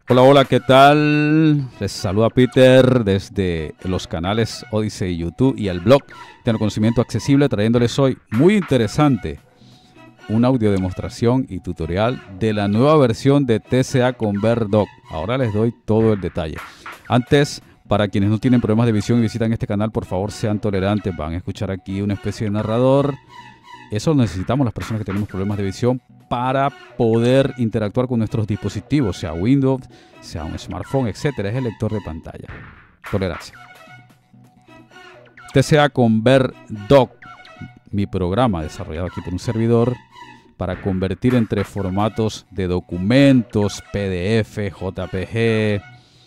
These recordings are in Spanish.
Hola, hola, ¿qué tal? Les saluda Peter desde los canales Odyssey y YouTube y el blog Tengo Conocimiento Accesible, trayéndoles hoy muy interesante una audio demostración y tutorial de la nueva versión de TCA Convert-Doc. Ahora les doy todo el detalle. Antes, para quienes no tienen problemas de visión y visitan este canal, por favor sean tolerantes. Van a escuchar aquí una especie de narrador. Eso lo necesitamos las personas que tenemos problemas de visión para poder interactuar con nuestros dispositivos, sea Windows, sea un smartphone, etcétera. Es el lector de pantalla. Tolerancia. TCA Convert-Doc, mi programa desarrollado aquí por un servidor para convertir entre formatos de documentos, PDF, JPG,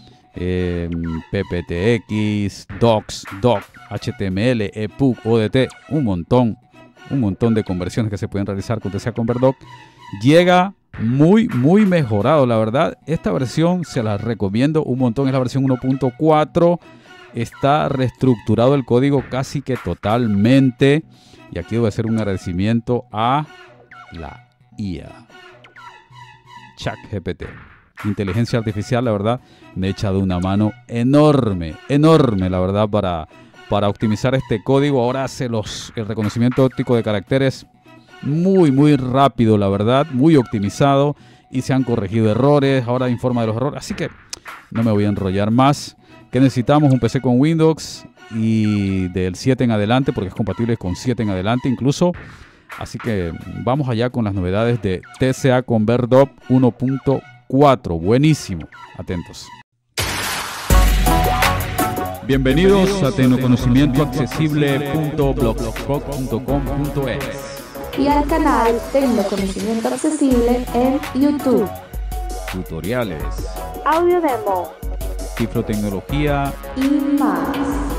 PPTX, Docs, Doc, HTML, EPUB, ODT, un montón de conversiones que se pueden realizar con TCA Convert-Doc. Llega muy mejorado, la verdad. Esta versión se la recomiendo un montón, es la versión 1.4. Está reestructurado el código casi que totalmente. Y aquí voy a hacer un agradecimiento a la IA. ChatGPT. Inteligencia artificial, la verdad, me ha echado una mano enorme, la verdad, para optimizar este código. Ahora hace el reconocimiento óptico de caracteres muy rápido, la verdad, muy optimizado, y se han corregido errores. Ahora informa de los errores, así que no me voy a enrollar más. ¿Qué necesitamos? Un PC con Windows y del 7 en adelante, porque es compatible con 7 en adelante incluso. Así que vamos allá con las novedades de TCA Convert-Doc 1.4. Buenísimo, atentos. Bienvenidos a tecnoconocimientoaccesible.blogspot.com.es y al canal Tecnoconocimiento Accesible en YouTube. Tutoriales, Audio demo cifrotecnología y más.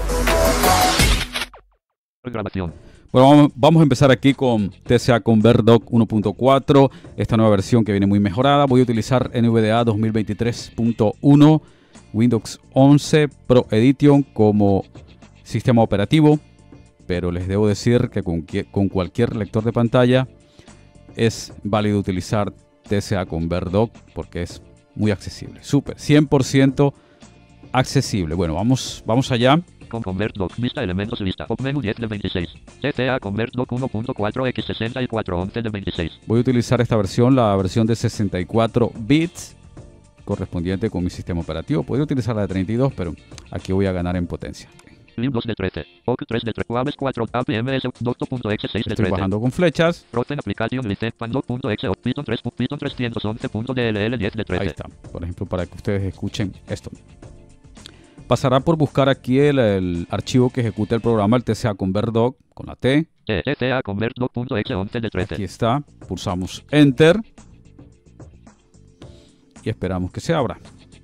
Programación. Bueno, vamos a empezar aquí con TCA Convert-Doc 1.4, esta nueva versión que viene muy mejorada. Voy a utilizar NVDA 2023.1, Windows 11 Pro Edition como sistema operativo, pero les debo decir que con cualquier lector de pantalla es válido utilizar TCA Convert-Doc porque es muy accesible, súper, 100% accesible. Bueno, vamos allá. Con Convert-Doc, vista elementos, lista, pop menú 10 de 26. TCA Convert-Doc 1.4 x6411 de 26. Voy a utilizar esta versión, la versión de 64 bits, correspondiente con mi sistema operativo. Podría utilizar la de 32, pero aquí voy a ganar en potencia. Libros de 13. OC 3 de 3. Waves 4. APMS. Docto.exe 6 de 13. Estoy bajando con flechas. Proten Application List. Pandoc.exe. Python 3. Python 311.dll 10 de 13. Ahí está. Por ejemplo, para que ustedes escuchen esto. Pasará por buscar aquí el archivo que ejecuta el programa, el TCA Convert-Doc con la T. TCA Convert-Doc.exe 11 de 13. Aquí está. Pulsamos Enter. Y esperamos que se abra.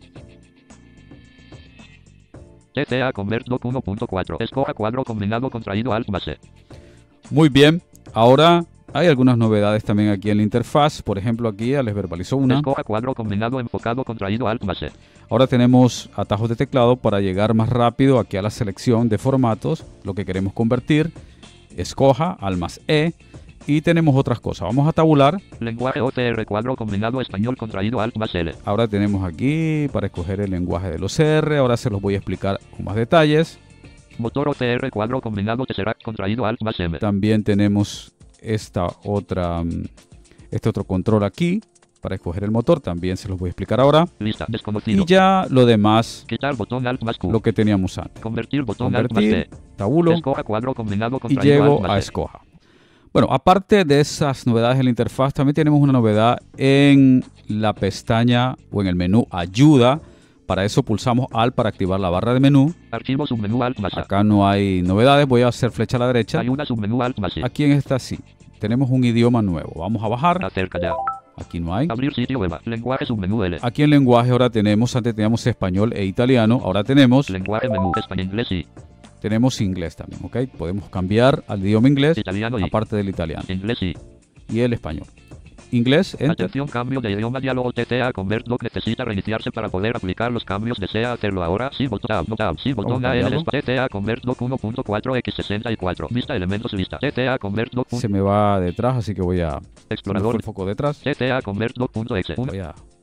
TCA Convert-Doc 1.4. Escoja cuadro combinado contraído Alt más C. Muy bien. Ahora hay algunas novedades también aquí en la interfaz. Por ejemplo, aquí ya les verbalizó una. Escoja cuadro combinado enfocado contraído Alt más C. Ahora tenemos atajos de teclado para llegar más rápido aquí a la selección de formatos, lo que queremos convertir. Escoja, Alt más E. Y tenemos otras cosas. Vamos a tabular. Lenguaje OCR cuadro combinado español contraído Alt más L. Ahora tenemos aquí para escoger el lenguaje de los OCR. Ahora se los voy a explicar con más detalles. Motor OCR cuadro combinado Tesseract contraído Alt más M. También tenemos este otro control aquí para escoger el motor. También se los voy a explicar ahora. Lista desconocido. Y ya lo demás, Quitar botón Alt más Q. lo que teníamos antes. Convertir botón Alt más C. Tabulo Escoja cuadro combinado y contraído llego Alt más a C. escoja. Bueno, aparte de esas novedades en la interfaz, también tenemos una novedad en la pestaña o en el menú Ayuda. Para eso pulsamos Alt para activar la barra de menú. Archivo submenú Alt más A. Acá no hay novedades, voy a hacer flecha a la derecha. Hay una submenú Alt más C. Aquí en esta sí, tenemos un idioma nuevo. Vamos a bajar. Acerca ya. Aquí no hay. Abrir sitio web. Lenguaje submenú L. Aquí en lenguaje ahora tenemos, antes teníamos español e italiano, ahora tenemos Lenguaje menú español inglés y tenemos inglés también, ¿ok? Podemos cambiar al idioma inglés, italiano y aparte del italiano inglés y el español. Inglés, enter. atención, cambio de idioma, diálogo. TCA Convert-Doc necesita reiniciarse para poder aplicar los cambios. ¿Desea hacerlo ahora? Sí, botón tab, sí, botón Vamos a AL. cambiarlo. TCA Convert-Doc 1.4 x64. Vista elementos, lista. TCA Convert-Doc. Se me va detrás, así que voy a Explorador. el foco detrás. TCA Convert-Doc.exe. Voy a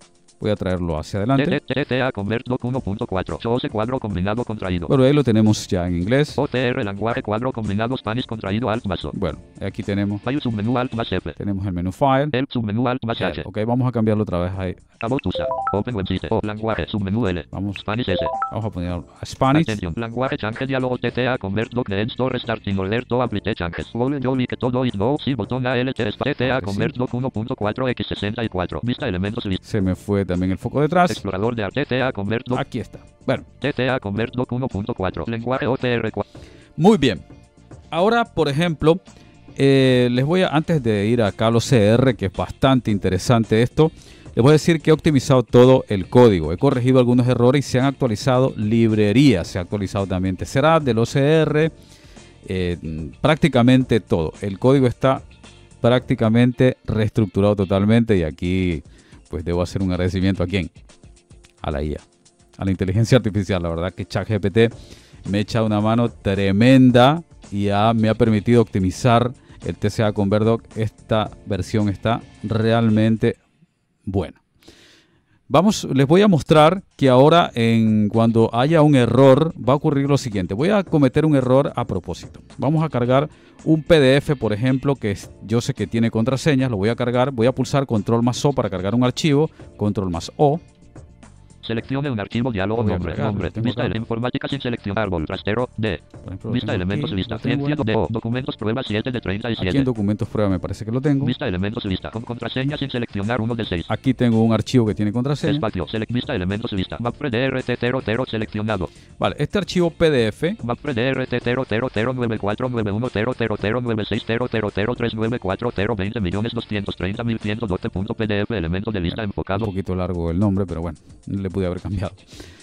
Voy a traerlo hacia adelante. TTA Convert Doc 1.4. Chose cuadro combinado contraído. Bueno, ahí lo tenemos ya en inglés. OTR lenguaje cuadro combinado Spanish contraído Alt más O. Bueno, aquí tenemos File submenú Alt más F. el menú File. El submenú Alt más H. Ok, vamos a cambiarlo otra vez ahí. About USA. Open Web System. O lenguaje submenú L. Vamos, Spanish S. vamos a poner a Spanish. Atención. Lenguaje change diálogo TTA Convert Doc de Store Starting Order to Apply changes. Vole yo que todo is no. Si botón ALT TTA Convert Doc 1.4 X64. Vista elementos list. Se me fue también el foco detrás. Explorador de TTA Convert Doc. Aquí está. Bueno, TTA Convert Doc 1.4. Lenguaje OTR 4. muy bien. Ahora, por ejemplo, les voy a, antes de ir acá a los CR, que es bastante interesante esto, les voy a decir que he optimizado todo el código. He corregido algunos errores y se han actualizado librerías. Se ha actualizado también Tesseract del OCR. Prácticamente todo. El código está prácticamente reestructurado totalmente y aquí pues debo hacer un agradecimiento a quién, a la IA, a la inteligencia artificial. La verdad que ChatGPT me echa una mano tremenda y me ha permitido optimizar el TCA Convert Doc. Esta versión está realmente buena. Les voy a mostrar que ahora cuando haya un error va a ocurrir lo siguiente. Voy a cometer un error a propósito. Vamos a cargar un PDF, por ejemplo, que yo sé que tiene contraseñas. Lo voy a cargar. Voy a pulsar Control más O para cargar un archivo. Control más O. Seleccione un archivo, diálogo, nombre, vista de informática sin seleccionar, árbol, rastero, D. Vista elementos, aquí, lista, ciencia, D, documentos, prueba 7 de 37. Aquí en documentos prueba me parece que lo tengo. Vista elementos, lista, con contraseña sin seleccionar 1 de 6. Aquí tengo un archivo que tiene contraseña. Espacio, vista elementos, lista, MapRDRT00 seleccionado. Vale, este archivo PDF. MapRDRT000940910000394020.230.112.pdf, elemento de lista enfocado. Un poquito largo el nombre, pero bueno, le pude haber cambiado.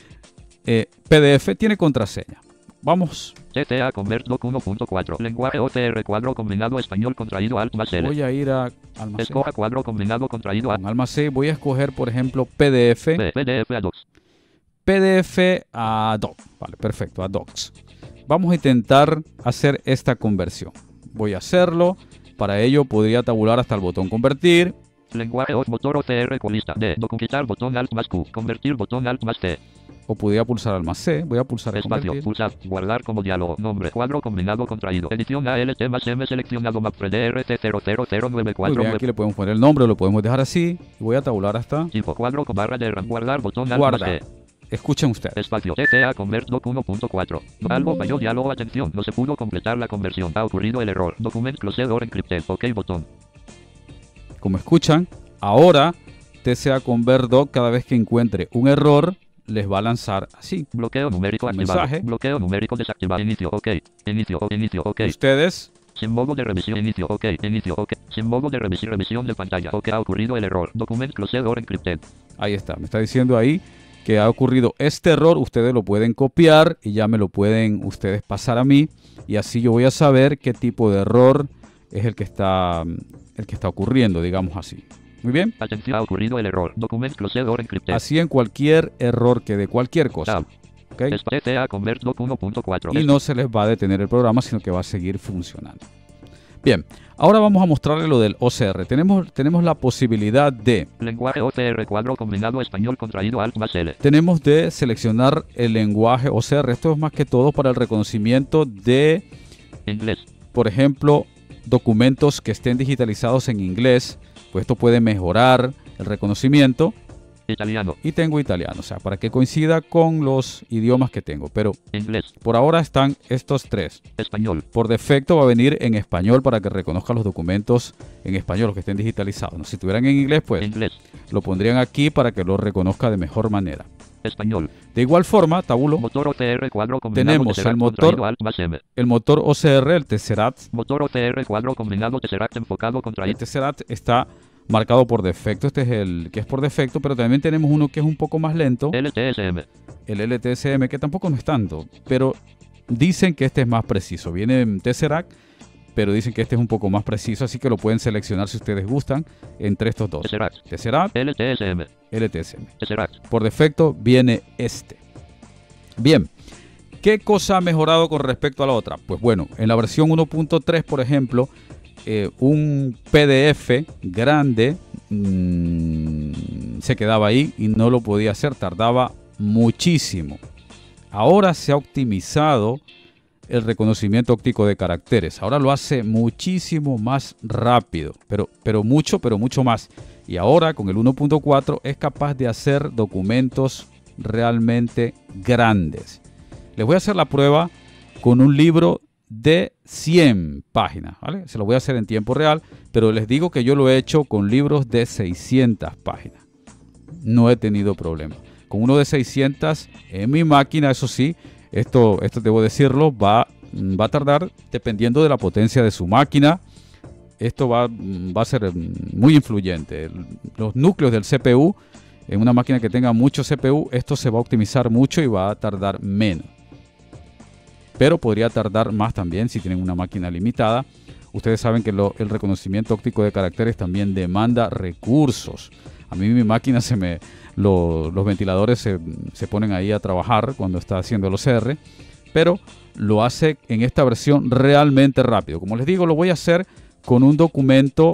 PDF tiene contraseña. Vamos. TTA Convert Doc 1.4. Lenguaje OTR cuadro combinado español contraído Alt más L. Voy a ir a almacén. Escoja cuadro combinado contraído Con almacén voy a escoger, por ejemplo, PDF. PDF a Docs. PDF a Doc. Vale, perfecto, a Docs. Vamos a intentar hacer esta conversión. Voy a hacerlo. Para ello podría tabular hasta el botón convertir. Lenguaje motor OTR colista D. Documentar botón Alt más Q. Convertir botón Alt más T. O podría pulsar al más C. Voy a pulsar el espacio, convertir. pulsar, guardar como diálogo, nombre, cuadro combinado contraído, edición ALT más M seleccionado, MapRDRT000940. Muy bien, aquí le podemos poner el nombre, lo podemos dejar así. Y voy a tabular hasta... Tipo cuadro con barra de RAM, guardar botón Alt Guarda. más T. Escuchen ustedes. Espacio, TTA Convert Doc 1.4. Algo falló, diálogo, atención, no se pudo completar la conversión. Ha ocurrido el error. Document closed or encrypted. OK botón. Como escuchan, ahora TCA Convert Doc, cada vez que encuentre un error, les va a lanzar así. Bloqueo numérico activado. Mensaje. Bloqueo numérico desactivado. Inicio, OK. Inicio, OK. Ustedes, Sin modo de revisión, inicio, OK. Inicio, OK. Sin modo de revisión de pantalla. OK, ha ocurrido el error. Document closed or encrypted. ahí está, me está diciendo ahí que ha ocurrido este error. Ustedes lo pueden copiar y ya me lo pueden ustedes pasar a mí. Y así yo voy a saber qué tipo de error es el que está ocurriendo, digamos así. Muy bien. Atención, ha ocurrido el error. Document closed or encrypted. Así en cualquier error que de cualquier cosa. Tab. ¿Ok? TTA Convert Doc 1.4. Y no se les va a detener el programa, sino que va a seguir funcionando. Bien, ahora vamos a mostrarles lo del OCR. Tenemos la posibilidad de... Lenguaje OTR cuadro combinado español contraído Alt más L. Tenemos de seleccionar el lenguaje OCR. Esto es más que todo para el reconocimiento de, Inglés. por ejemplo, documentos que estén digitalizados en inglés. Pues esto puede mejorar el reconocimiento. Italiano. Y tengo italiano, o sea, para que coincida con los idiomas que tengo. Pero Inglés. por ahora están estos tres. Español. Por defecto va a venir en español para que reconozca los documentos en español, los que estén digitalizados. ¿No? Si estuvieran en inglés, pues Inglés. lo pondrían aquí para que lo reconozca de mejor manera. Español. De igual forma, tabulo, Motor OTR cuadro combinado tenemos Tesseract el motor, contraído Alt más M. el motor OCR, el Tesseract. Motor OTR cuadro combinado Tesseract enfocado El contraído. Tesseract está marcado por defecto. Este es el que es por defecto, pero también tenemos uno que es un poco más lento. LTSM. El LTSM, que tampoco no es tanto, pero dicen que este es más preciso. Viene en Tesseract, pero dicen que este es un poco más preciso, así que lo pueden seleccionar si ustedes gustan entre estos dos. Tesseract. Tesseract, LTSM. LTSM. Tesseract. Por defecto viene este. Bien, ¿qué cosa ha mejorado con respecto a la otra? Pues bueno, en la versión 1.3, por se se quedaba ahí y no lo podía hacer, tardaba muchísimo. Ahora se ha optimizado el reconocimiento óptico de caracteres. Ahora lo hace muchísimo más rápido, pero mucho más. Y ahora con el 1.4 es capaz de hacer documentos realmente grandes. Les voy a hacer la prueba con un libro de 100 páginas, ¿vale? Se lo voy a hacer en tiempo real, pero les digo que yo lo he hecho con libros de 600 páginas. No he tenido problema. Con uno de 600 en mi máquina, eso sí, esto debo decirlo, va a tardar dependiendo de la potencia de su máquina. Esto va a ser muy influyente. Los núcleos del CPU, en una máquina que tenga mucho CPU, esto se va a optimizar mucho y va a tardar menos. Pero podría tardar más también si tienen una máquina limitada. Ustedes saben que el reconocimiento óptico de caracteres también demanda recursos. A mí mi máquina los ventiladores se ponen ahí a trabajar cuando está haciendo el OCR, pero lo hace en esta versión realmente rápido. Como les digo, lo voy a hacer con un documento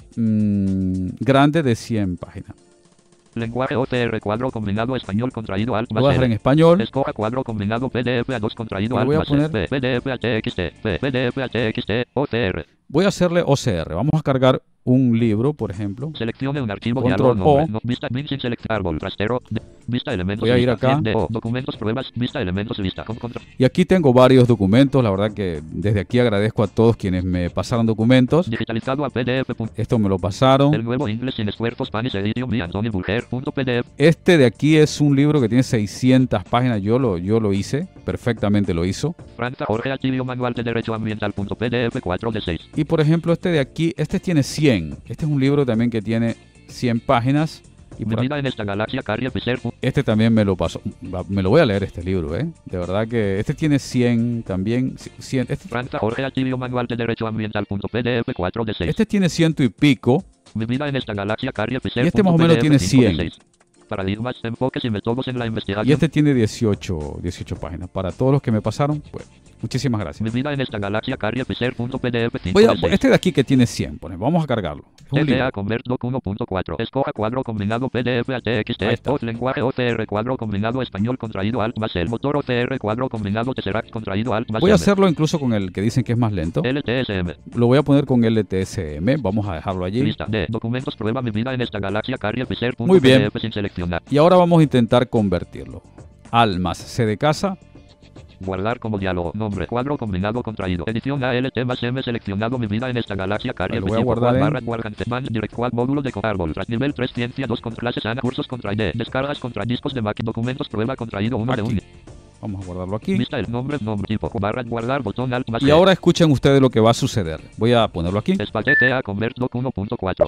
grande de 100 páginas. Lenguaje OCR cuadro combinado español contraído alt Lo voy a dejar en español. Escoja cuadro combinado PDF A2 contraído Le alt voy a más poner- P, PDF HTXT, PDF HTXT, OCR. Voy a hacerle OCR. Vamos a cargar un libro, por ejemplo. Seleccione un archivo Control diálogo nombre, O. no, vista bin sin select árbol rastero vista elementos Voy a ir lista, acá. 100 de O, documentos pruebas vista elementos lista con control Y aquí tengo varios documentos. La verdad que desde aquí agradezco a todos quienes me pasaron documentos. digitalizado a PDF. Esto me lo pasaron. El nuevo inglés sin esfuerzos Spanish edition by Antonio Bulger .pdf. Este de aquí es un libro que tiene 600 páginas. Yo lo hice. Perfectamente lo hizo. Franza Jorge Archivio Manual de Derecho Ambiental .pdf 4 de 6. Y por ejemplo este de aquí, este tiene 100. Este es un libro también que tiene 100 páginas. Y por Vivida en esta galaxia Carrier Fisher. este también me lo pasó. Me lo voy a leer este libro, ¿eh? De verdad que este tiene 100 también. 100, Franza Jorge Archivio Manual de Derecho Ambiental .pdf 4 de 6. este tiene 100 y pico. Vivida en esta galaxia Carrier Fisher. Y este más o menos tiene 5 de 100. 6. Paradigmas, enfoques y métodos en la investigación. Y este tiene 18 páginas. Para todos los que me pasaron, pues muchísimas gracias. Vivida en esta galaxia Carrier Fisher .pdf 5 de 6. Este de aquí que tiene 100, vamos a cargarlo. Es un libro. TTA Convert Doc 1.4. Escoja cuadro combinado PDF a Ahí TXT. está. Lenguaje OCR cuadro combinado español contraído alt más el motor OCR cuadro combinado Tesseract contraído alt más Voy a M. hacerlo incluso con el que dicen que es más lento. LTSM. Lo voy a poner con LTSM. Vamos a dejarlo allí. Lista de documentos prueba mi vida en esta galaxia Carrier Fisher Muy bien. .pdf sin seleccionar. Y ahora vamos a intentar convertirlo. Al más C de casa. Guardar como diálogo. Nombre. Cuadro combinado contraído. Edición ALT más M seleccionado mi vida en esta galaxia Carrier Lo voy a Fisher guardar en- barra guardante man direct quad módulo de árbol tras nivel 3 ciencia 2 con clases ANA cursos contra ID. Descargas contra discos de Mac documentos prueba contraído 1 de Aquí. 1. Vamos a guardarlo aquí. Vista el nombre tipo barra guardar botón alt más Y E. ahora escuchen ustedes lo que va a suceder. Voy a ponerlo aquí. Espaguete a Convert Doc 1.4.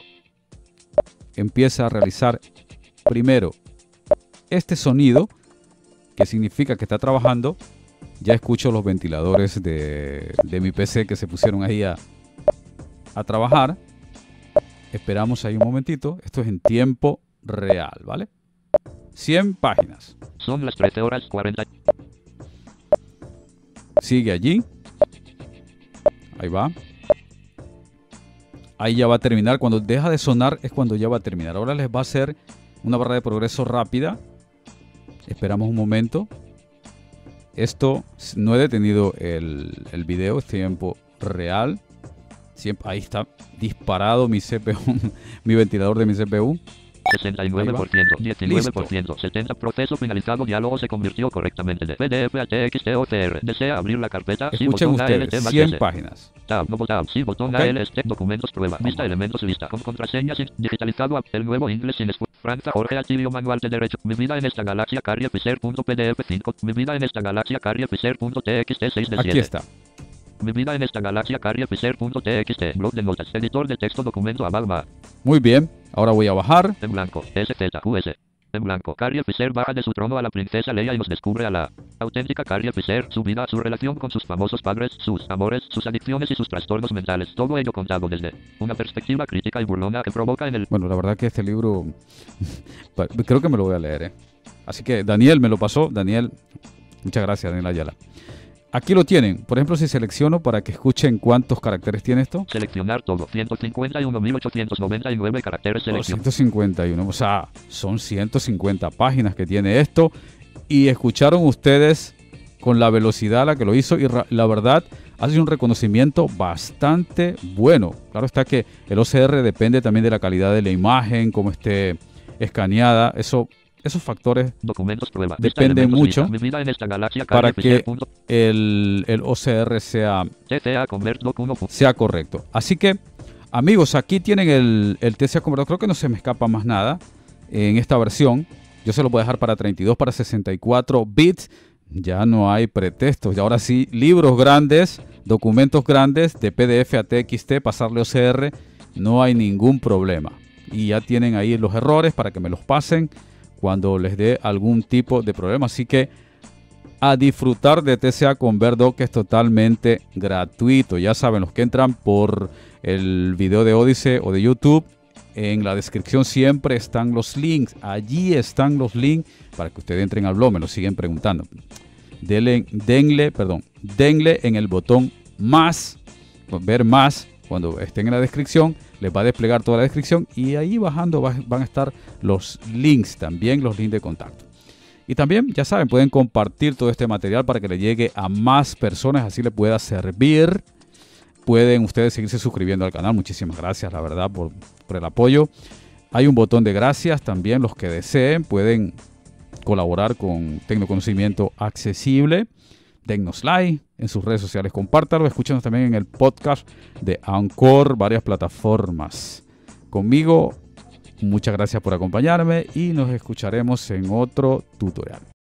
Empieza a realizar primero este sonido, que significa que está trabajando. Ya escucho los ventiladores de mi PC que se pusieron ahí a trabajar. Esperamos ahí un momentito. Esto es en tiempo real, ¿vale? 100 páginas. Son las 13 horas 40. Sigue allí. Ahí va. Ahí ya va a terminar. Cuando deja de sonar es cuando ya va a terminar. Ahora les va a hacer una barra de progreso rápida. Esperamos un momento. Esto no he detenido el video, es tiempo real. Siempre, ahí está disparado mi CPU, mi ventilador de mi CPU. 69%, 19%, 70%. Proceso finalizado. Diálogo se convirtió correctamente de PDF a TXT OCR. Desea abrir la carpeta. Sí, Escuchen botón ALT ustedes, más 100 S. páginas. Tab, no tab, sí, botón Ok. ALT, documentos prueba. Vista elementos lista con contraseñas digitalizado. El nuevo inglés sin esfuerzo. Franza Jorge Archivio Manual de Derecho. Mi vida en esta galaxia Carrier Fisher .pdf 5. Mi vida en esta galaxia Carrier Fisher .txt 6 de 7. Aquí está. Mi vida en esta galaxia Carrier Fisher .txt. Blog de notas. Editor de texto documento Abalma. Muy bien. Ahora voy a bajar. En blanco. SZQS. En blanco. Carrier Fisher baja de su trono a la princesa Leia y nos descubre a la auténtica Carrier Fisher, su vida, su relación con sus famosos padres, sus amores, sus adicciones y sus trastornos mentales. Todo ello contado desde una perspectiva crítica y burlona que provoca en el... Bueno, la verdad que este libro creo que me lo voy a leer, ¿eh? Así que Daniel me lo pasó. Daniel, muchas gracias, Daniel Ayala. aquí lo tienen. Por ejemplo, si selecciono para que escuchen cuántos caracteres tiene esto. Seleccionar todo. 151.899 caracteres. Selección. 151. O sea, son 150 páginas que tiene esto. Y escucharon ustedes con la velocidad a la que lo hizo. Y la verdad, hace un reconocimiento bastante bueno. Claro está que el OCR depende también de la calidad de la imagen, cómo esté escaneada. Esos factores Documentos prueba. dependen mucho Mi vida en esta galaxia, para Carrier que Fisher. el OCR sea TCA Convert Doc 1. correcto. Así que, amigos, aquí tienen el TCA Converter. Creo que no se me escapa más nada en esta versión. Yo se lo voy a dejar para 32, para 64 bits. Ya no hay pretextos. Y ahora sí, libros grandes, documentos grandes de PDF a TXT, pasarle OCR, no hay ningún problema. Y ya tienen ahí los errores para que me los pasen cuando les dé algún tipo de problema. Así que a disfrutar de TCA Convert Doc, que es totalmente gratuito. Ya saben, los que entran por el video de Odyssey o de YouTube, en la descripción siempre están los links. Allí están los links para que ustedes entren al blog. Me lo siguen preguntando. Denle en el botón más, ver más. Cuando estén en la descripción, les va a desplegar toda la descripción. Y ahí bajando van a estar los links, también los links de contacto. Y también, ya saben, pueden compartir todo este material para que le llegue a más personas. Así les pueda servir. Pueden ustedes seguirse suscribiendo al canal. Muchísimas gracias, la verdad, por el apoyo. Hay un botón de gracias también. Los que deseen pueden colaborar con Tecnoconocimiento Accesible. Denos like en sus redes sociales. Compártalo. Escúchenos también en el podcast de Anchor, varias plataformas. Conmigo, muchas gracias por acompañarme y nos escucharemos en otro tutorial.